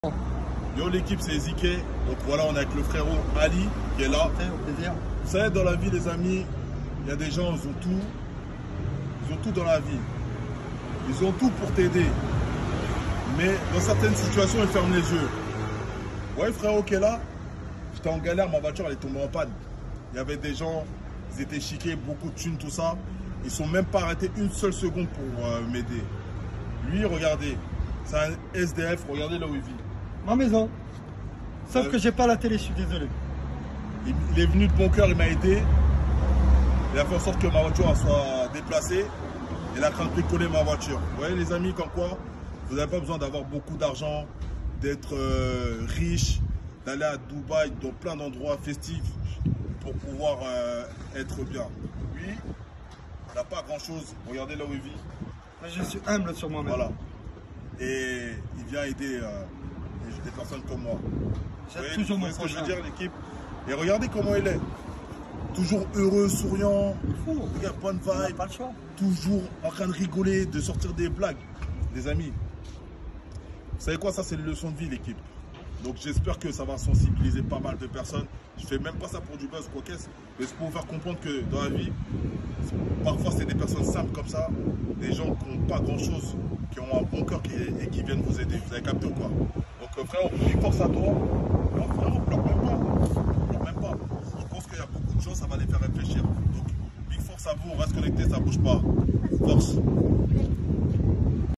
Yo l'équipe, c'est Ziké. Donc voilà, on est avec le frérot Ali qui est là. Au plaisir. Vous savez, dans la vie les amis, il y a des gens, ils ont tout. Ils ont tout dans la vie. Ils ont tout pour t'aider. Mais dans certaines situations, ils ferment les yeux. Ouais frérot qui est là, j'étais en galère, ma voiture elle est tombée en panne. Il y avait des gens, ils étaient chiqués, beaucoup de thunes, tout ça. Ils sont même pas arrêtés une seule seconde pour m'aider. Lui, regardez, c'est un SDF, regardez là où il vit. Ma maison. Sauf que j'ai pas la télé, je suis désolé. Il est venu de bon cœur, il m'a aidé. Il a fait en sorte que ma voiture soit déplacée. Il a craint de coller ma voiture. Vous voyez les amis, comme quoi, vous n'avez pas besoin d'avoir beaucoup d'argent, d'être riche, d'aller à Dubaï, dans plein d'endroits festifs pour pouvoir être bien. Lui, il n'a pas grand chose. Regardez là où il vit. Je suis humble sur moi-même. Voilà. Et il vient aider des personnes comme moi. J'aide toujours mon ce que je veux prochain. dire, l'équipe. Et regardez comment il est. Toujours heureux, souriant. Regarde, bonne vibe. Pas le choix. Toujours en train de rigoler, de sortir des blagues. Les amis, vous savez quoi, ça c'est une leçon de vie l'équipe. Donc j'espère que ça va sensibiliser pas mal de personnes. Je fais même pas ça pour du buzz quoi qu'est-ce, mais c'est pour vous faire comprendre que dans la vie, parfois c'est des personnes simples comme ça, des gens qui n'ont pas grand chose, qui ont un bon cœur et qui viennent vous aider. Vous avez capté ou quoi? Donc frère, big force à toi. Non frère, pleure même pas. Pleure même pas. Je pense qu'il y a beaucoup de gens, ça va les faire réfléchir. Donc big force à vous, on reste connecté, ça bouge pas. Force.